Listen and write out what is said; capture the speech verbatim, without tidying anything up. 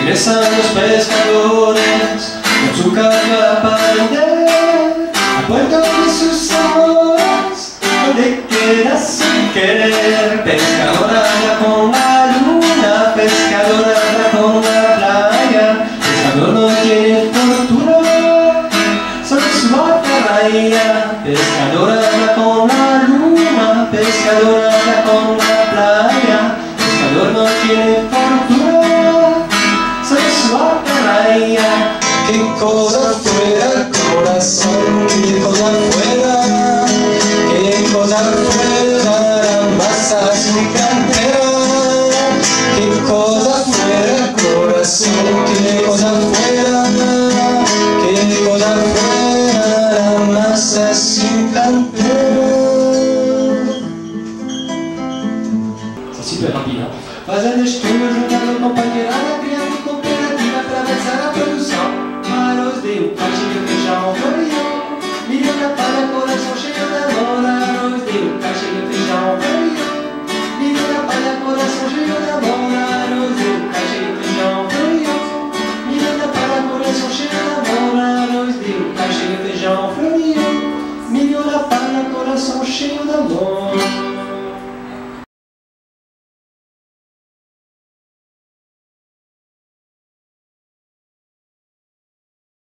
regresan los pescadores con su carga para vender al puerto de sus amores, donde quiera sin querer. Pescadora anda con la luna, pescadora anda con la playa, pescador no tiene fortuna, solo su atarraya. Pescadora anda con la luna, pescadora anda con la playa, pescador no tiene fortuna, solo su atarraya. Qué cosa fuera, corazón, qué cosa fuera, qué cosa fuera la masa sin cantera. Qué cosa fuera, corazón, qué cosa fuera, qué cosa fuera la masa sin cantera. C'est super rapide, hein? Fazendo estudo, juntando companheirada, criando cooperativa, atravessar a produção. Maros de um